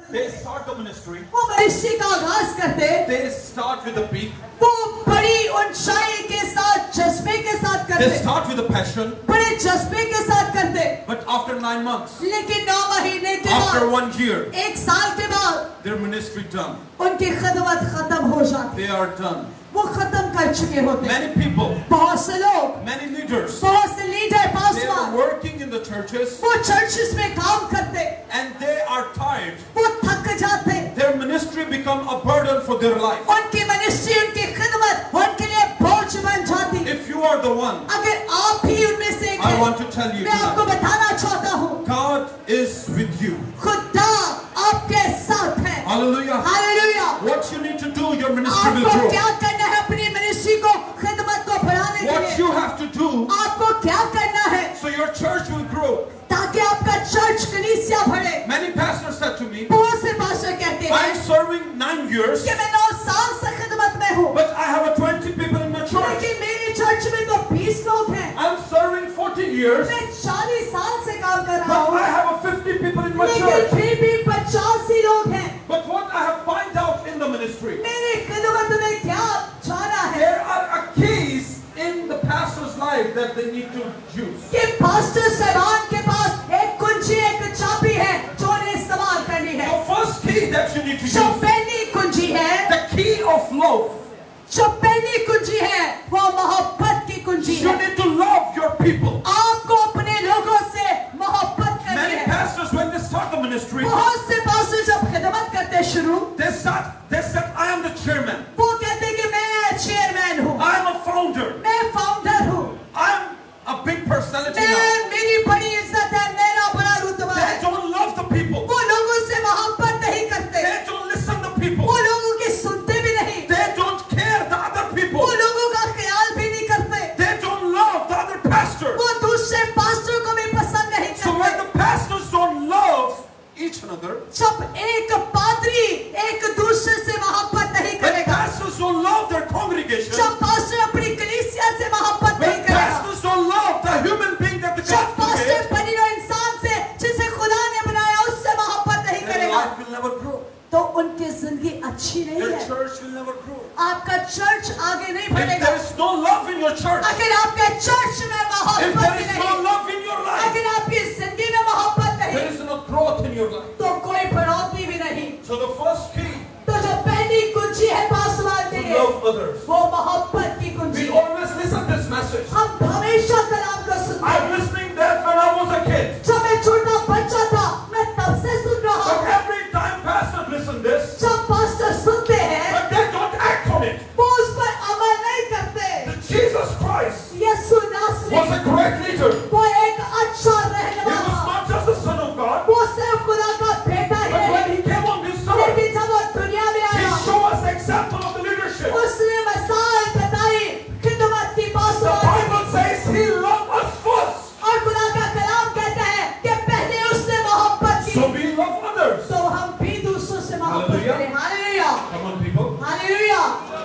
They start the ministry. वो ministry का आगाज करते, They start with a peak. वो बड़ी ऊंचाई के साथ, जज्बे के साथ They करते, start with a passion. बड़े जज्बे के साथ करते, But after 9 months, लेकिन 9 महीने के after बाद, 1 year, 1 साल के बाद, their ministry done. उनकी खिदमत खत्म हो जाती, They are done. वो खत्म कर चुके होते। Many people, बहुत से लोग, many leaders, बहुत से लीडर, they पासवान, are working in the churches वो चर्चेस में काम करते, and they are tired. वो थक जाते, Their ministry become a burden for their life. उनकी मिनिस्ट्री, उनकी खिदमत उनके लिए बोझ बन जाती। If you are the one, अगर आप भी उनमें से एक I हैं, want to tell you मैं आपको tonight, बताना चाहता हूँ, God is with you. खुदा आपके साथ है। Hallelujah. Hallelujah. What you need to do, your ministry will आपको grow. क्या करना है अपनी मिनिस्ट्री को, खिदमत को बढ़ाने के What लिए? you have to do, आपको क्या करना है so your church will grow. ताकि आपका चर्च कलीसिया बढ़े? Many pastors said to me, बहुत से पास्टर कहते I'm हैं serving 9 years, कि मैं 9 साल से खिदमत में हूँ, but I have a 20 people in my church. लेकिन मेरे चर्च में तो 20 लोग हैं। I'm serving 40 years, मैं 40 साल से काम कर रहा but हूँ, I have a 50 people in my लेकिन church. फिर भी 50 ही लोग हैं। But what I have find out in the ministry, मेरी खिदमत में क्या जाना है there are keys in the pastor's life that they need to use. कि पास्टर साहब के पास एक कुंजी, एक चाबी है जो उन्हें इस्तेमाल करनी है। The first key that you need to जो use, पहली कुंजी है, the key of love. जो पहली कुंजी है, वो मोहब्बत की कुंजी You है। need to love your people. आपको अपने लोगों से मोहब्बत करनी Many है। pastors, when they start the ministry, बहुत से पास्टर जब खिदमत करते शुरू, they said, I am the chairman, वो कहते हैं कि मैं चेयरमैन हूँ, I am a founder, मैं फाउंडर हूँ, I am a big personality now. मेरी बड़ी इज्जत है, मेरा बड़ा रुतबा They है। don't love the people. वो लोगों से मोहब्बत नहीं करते, They don't listen to people. वो लोगों की सुनते भी नहीं, They don't care the other people. वो लोगों का ख्याल भी नहीं करते, They don't love the other pastor. वो दूसरे पास्टर को भी पसंद नहीं So when करते। the pastors don't love each another, जब एक पादरी एक दूसरे से मोहब्बत नहीं when करेगा, pastors don't love their congregation, जब पास्टर अपनी कलीसिया से मोहब्बत when नहीं करेगा, pastors don't love the human being that the जब God पास्टर created, बनी इंसान से जिसे खुदा ने बनाया उससे मोहब्बत नहीं their करेगा, life will never grow. तो उनकी जिंदगी अच्छी नहीं Their है, church will never grow. आपका चर्च आगे नहीं If बढ़ेगा। there is no love in your church, अगर आपके चर्च में if मोहब्बत there ही is no नहीं, love in your life, अगर आपकी जिंदगी में मोहब्बत there नहीं, is no growth in your life. तो कोई बढ़ोतरी भी नहीं। So the first key, तो जो पहली कुंजी है पासवान के to लिए, love others. वो मोहब्बत की कुंजी We है। always listen to this message. हम हमेशा कलाम को सुनते I'm हैं। listening that when I was a kid. जब मैं छोटा बच्चा था, मैं तब से सुन रहा But हूँ। every time pastor listen this, जब पास्टर सुनते हैं, but they don't act on it. वो उस पर अमल नहीं करते। That Jesus Christ यीशु नासरी was a great leader. वो एक अच्छा He रहनुमा was था। not just the son of God, वो सिर्फ खुदा का बेटा ही but when नहीं, he came on this earth, लेकिन जब वो दुनिया में he आया, showed us the example of the leadership. उसने मिसाल बताई खिदमत की, The पासवान Bible की। says he loved us first. और खुदा का कलाम कहता है कि पहले उसने मोहब्बत की, So we love others. तो हम भी दूसरों से मोहब्बत Hallelujah. करें। Hallelujah, Come on, people. Hallelujah.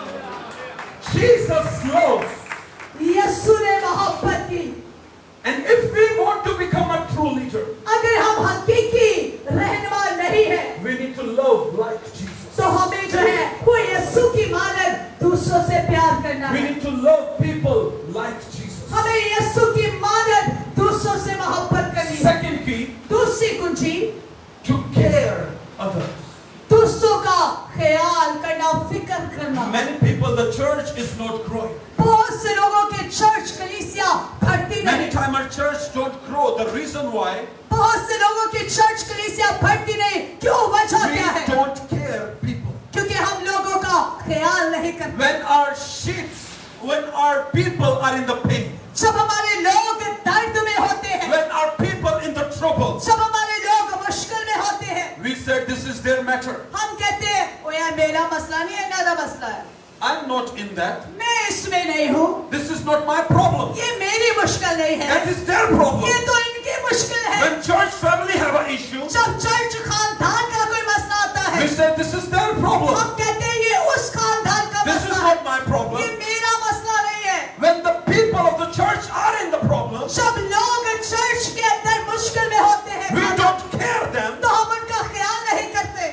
Jesus loves. यीशु ने मोहब्बत की। And if we want to become a true leader, अगर हम हकीकी रहनुमा नहीं है, we need to love like Jesus. तो हमें जो है वो यीशु की मानद दूसरों से प्यार करना We है। need to love people like Jesus. हमें यीशु की मानद दूसरों से मोहब्बत करनी है। Second key, दूसरी कुंजी, to care others. दूसरों का ख्याल करना, फिक्र करना। Many people, the church is not growing. बहुत से लोगों के चर्च कलीसिया बढ़ती Many नहीं। time our church don't grow. The reason why, बहुत से लोगों की चर्च कलीसिया बढ़ती नहीं, क्यों? वजह we क्या है? don't care people. क्योंकि हम लोगों का ख्याल नहीं करते। When our sheep, when our people are in the pain, जब हमारे लोग दर्द में होते हैं, when our people in the trouble, जब हमारे लोग मुश्किल में होते हैं, we said this is their matter. हम कहते हैं ओ यार मेरा मसला नहीं है, इनका मसला है, I'm not in that. मैं इसमें नहीं हूँ, This is not my problem. ये मेरी मुश्किल नहीं है, That is their problem. ये तो इनकी मुश्किल है। When church family have an issue, जब चर्च खानदान का कोई मसला आता है, we said this is their problem. हम कहते हैं ये उस खानदान का This is मसला है, not my problem. ये मेरा मसला नहीं है। When the people of the church are in the problem, जब लोग चर्च के अंदर मुश्किल में होते हैं, we don't care them. तो हम उनका ख्याल नहीं करते।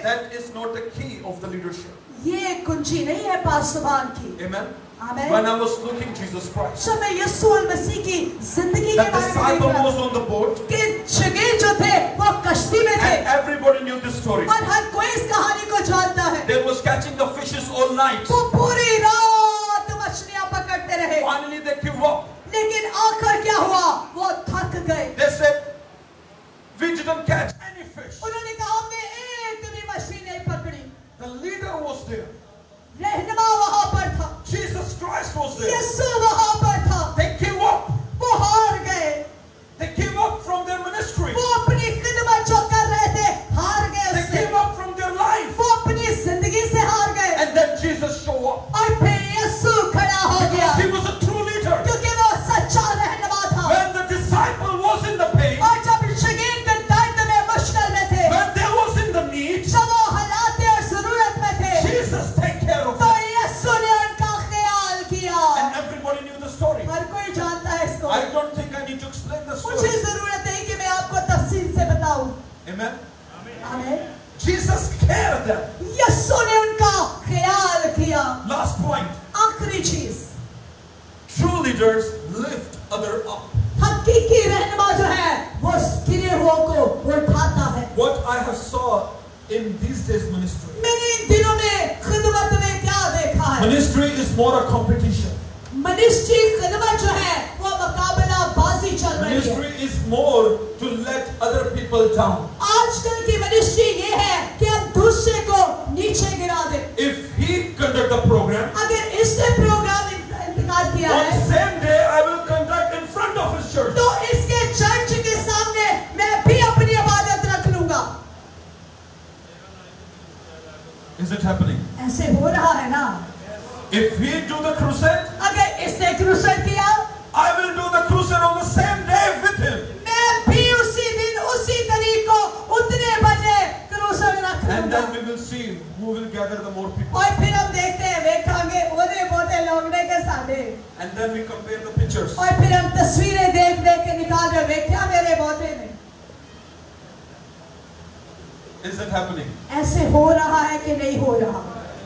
That is not the key of the leadership. ये कुंजी नहीं है पासवान की। Amen. Amen. When I was looking Jesus Christ, जब मैं यीशु मसीह की जिंदगी the के बारे में disciple देख रहा was on the boat, कि शगीर जो थे वो कश्ती में थे and everybody knew this story. और हर कोई इस कहानी को जानता है। They was catching the fishes all night. वो पूरी रात मछलियां पकड़ते रहे, Finally they give up. लेकिन आखिर क्या हुआ? वो थक गए। They said, we didn't catch any fish. उन्होंने कहा हमने एक भी मछली नहीं पकड़ी। The leader was there. रहनुमा वहां पर था, Jesus Christ was there. यीशु वहां पर था। They give up. वो हार गए, They give up from their ministry. वो अपनी खिदमत जो कर रहे थे हार गए They उससे, give up from their life. वो अपनी जिंदगी से हार गए। And then Jesus show up. और फिर यीशु खड़ा हो गया, Because he was a true leader. क्योंकि वो सच्चा रहनुमा था। When the disciple was in the pain, और जब शगीर के दर्द में मुश्किल में थे, when they was in the need, जब वो हालात और जरूरत में थे, Jesus take care of तो them. यीशु ने उनका ख्याल किया। And everybody knew the story. हर कोई जानता है इसको। I don't think I need to explain the मुझे story. जरूरत नहीं कि मैं आपको तफसील से बताऊं। Amen. आमीन। Jesus cared them. यीशु ने उनका ख्याल किया। Last point. आखिरी चीज, True leaders lift other up. हकीकी रहनुमा जो है वो गिरे हुओं को उठाता है। What I have saw in these days ministry. मैंने इन दिनों में खिदमत में क्या देखा है? Ministry is more a competition. मनुष्य की खिदमत जो है वो मुकाबला बाजी चल रही है। Ministry is more to let other people down. आजकल की मनुष्य ये है कि हम दूसरे को नीचे गिरा दे। If he conduct the program, अगर इसने प्रोग्राम इंतकाल किया on है, same day I will conduct in front of his church. तो इसके चर्च के सामने मैं भी अपनी इबादत रख लूंगा। Is it happening? ऐसे हो रहा है ना? If we do the crusade, अगर इसने क्रूसेड किया, I will do the crusade on the same day with him. मैं भी उसी दिन उसी तारीख को उतने बजे क्रूसेड रख And लूंगा। then we will see who will gather the more people. और फिर हम देखते हैं देखांगे ओदे बोते लोगने के साथे। And then we compare the pictures. और फिर हम तस्वीरें देख देख के निकाल रहे देखा मेरे बोते ने। Is it happening? ऐसे हो रहा है कि नहीं हो रहा?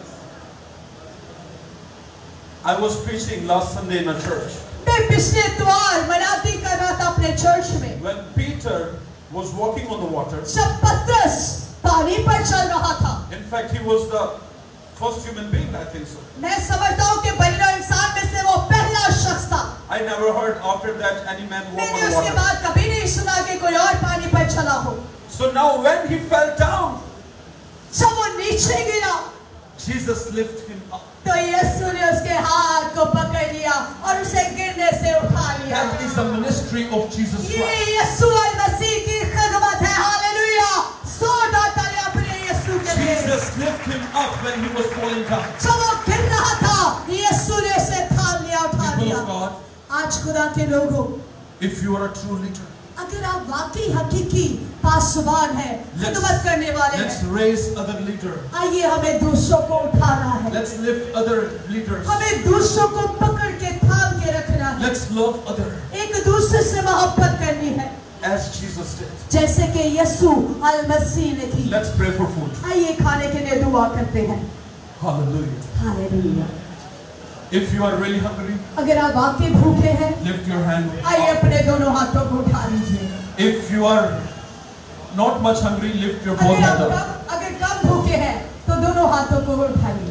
I was preaching last Sunday in a church. मैं पिछले इतवार मनाती कर रहा था अपने चर्च में। When Peter was walking on the water, जब पतरस पानी पर चल रहा था, in fact he was the first human being, I think so. मैं समझता हूँ कि बने इंसान में से वो पहला शख्स था। I never heard after that any man walk मैंने on the उसके water. बाद कभी नहीं सुना कि कोई और पानी पर चला हो। So now when he fell down, जब वो नीचे गिरा, Jesus lifted him up. तो यीशु ने उसके हाथ को पकड़ लिया और उसे गिरने से उठा लिया। That is the ministry of Jesus ये Christ. यीशु मसीह की खिदमत है। हालेलुया! सौदा तालियां अपने यीशु के लिए। Jesus lifted him up when he was falling down. जब वो गिर रहा था, यीशु ने उसे थाम लिया, उठा People लिया। of God, आज खुदा के लोगों, if you are a true leader, अगर आप वाकई हकीकी पासवान हैं, खिदमत करने वाले let's हैं, raise other leaders. आइए हमें दूसरों को उठाना है। Let's lift other leaders. हमें दूसरों को पकड़ के थाम के रखना है। Let's love other एक दूसरे से मोहब्बत करनी है, as Jesus did. जैसे कि यीशु मसीह ने की। Let's pray for food. आइए खाने के लिए दुआ करते हैं। Hallelujah. Hallelujah! If you are really hungry, अगर आप वाकई भूखे हैं, lift your hand. आइए अपने दोनों हाथों को उठा लीजिए। If you are not much hungry, lift your both hands up. अगर कम भूखे हैं तो दोनों हाथों को उठाइए।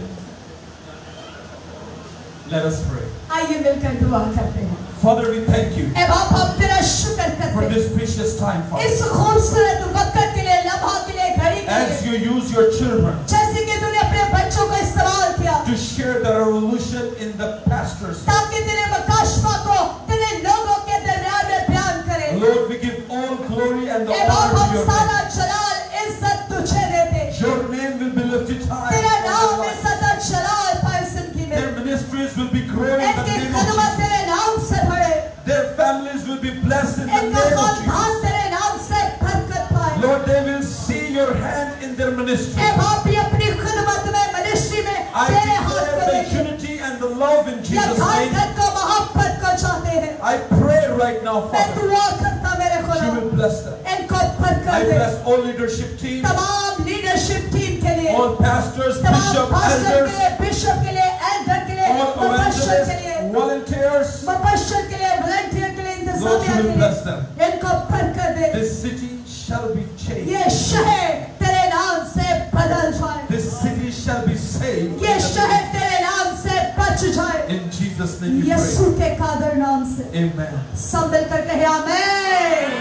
Let us pray. आइए मिलकर दुआ करते हैं। Father, we thank you ऐ बाप, हम तेरा शुक्र for करते हैं this precious time, Father. इस खूबसूरत वक्त के लिए, लम्हा के लिए, घड़ी के As लिए, you use your children जैसे कि तूने अपने बच्चों को इस्तेमाल किया to share the revolution in the pastors. ताकि तेरे मकाशफा को तेरे लोगों के दरमियान में बयान करे। Lord, we give all glory and the ऐ बाप, honor to हम your सारा name. जलाल इज्जत तुझे देते। Your name will be lifted high. तेरा नाम over their life. इज्जत और जलाल पाए जिंदगी में। Their ministries will be growing in the इनकी name of खिदमत Jesus. तेरे नाम से बढ़े, Their families will be blessed in the इनका name of खानदान Jesus. तेरे नाम से बरकत पाए। Lord, they will see your hand in their ministry. ऐ बाप, ये अपनी खिदमत में, मिनिस्ट्री में I तेरे हाथ को declare the देखें। unity and the love in Jesus' name. यथार्थत को, मोहब्बत को चाहते हैं। I pray right now, मैं Father, दुआ करता मेरे खुदा, you will bless them. इनको बरकत I दे। bless all leadership team. तमाम लीडरशिप टीम के all pastors, तमाम bishops, पास्टर के elders, लिए, बिशप के लिए, एल्डर के लिए, all मुबश्शिर के लिए, evangelists, volunteers. मुबश्शिर के लिए, वॉलंटियर के लिए, इंतजामिया Lord, you के will bless them. लिए, इनको बरकत दे। This city shall be changed. ये शहर तेरे नाम से बदल जाए। This city shall be saved. ये शहर तेरे नाम से बच जाए। In Jesus' name we Yeshu pray. के कादर नाम से। Amen. सब मिलकर कहे आमेन,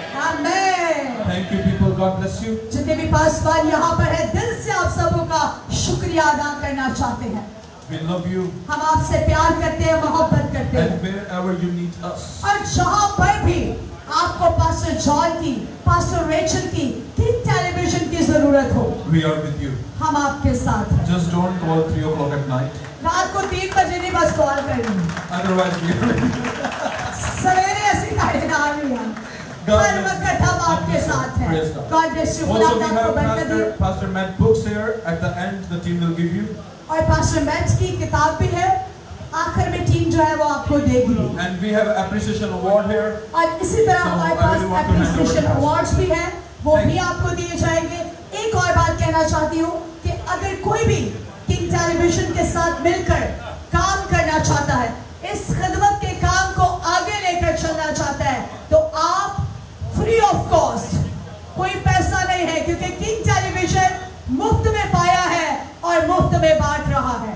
आमेन। Thank you, people. God bless you. जितने भी पासवान यहाँ पर है, दिल से आप सबों का शुक्रिया अदा करना चाहते हैं। We love you. हम आपसे प्यार करते हैं, मोहब्बत करते हैं। And wherever you need us, और जहाँ पर भी आपको पास्टर जॉन की, पास्टर रेचल की, किंग टेलीविजन की जरूरत हो, we are with you. हम आपके साथ हैं। Just don't call 3 o'clock at night. रात को 3 बजे नहीं बस कॉल करनी, Otherwise, we are with you. सवेरे ऐसी गाड़ी ना आनी है। हर वक्त हम आपके साथ हैं। God bless you. Also, we खुदा आपको have बरकत दे। Pastor Matt books here. At the end, the team will give you. और पास्टर मैट की किताब भी है, आखिर में टीम जो है वो आपको देगी। And we have appreciation award here. और इसी तरह So, हमारे I पास really want to hand over appreciation to awards भी हैं, वो Thank भी you. आपको दिए जाएंगे। एक और बात कहना चाहती हूँ कि अगर कोई भी किंग टेलीविजन के साथ मिलकर काम करना चाहता है, इस खिदमत के काम को आगे लेकर चलना चाहता है, तो आप फ्री ऑफ कॉस्ट, कोई पैसा नहीं है, क्योंकि किंग टेलीविजन मुफ्त में पाया है और मुफ्त में बांट रहा है।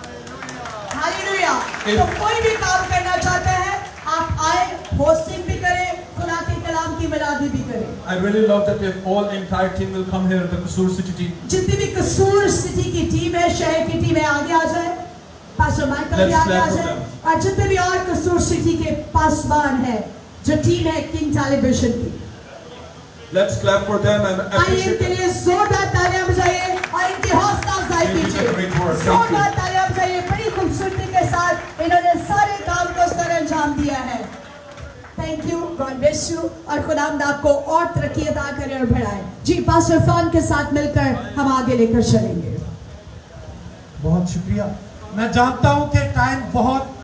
हालेलुया। तो कोई भी काम करना चाहते हैं, आप आए, होस्टिंग भी करें, खुदा के कलाम की मिलादी भी करें। I really love that if all entire team will come here, the Kasur City team. जितनी भी कसूर सिटी की टीम है, शहर की टीम है, आगे आ जाए। पास्टर माइकल भी आगे आ जाए। और जितने भी और कसूर सिटी के पासवान है, जो टीम है किंग टेलीविजन की, Let's clap for them and आइए appreciate इनके them. लिए जोरदार तालियां बजाइए और इनकी हौसला अफजाई They did a कीजिए। great work. Thank जोरदार you. तालियां बजाइए। बड़ी खूबसूरती के साथ इन्होंने सारे काम को सर अंजाम दिया है। Thank you, God bless you, और खुदावंद आपको और तरक्की अता करे और बढ़ाए। जी, पास्टर फॉन के साथ मिलकर हम आगे लेकर चलेंगे। बहुत शुक्रिया। मैं जानता हूं कि टाइम बहुत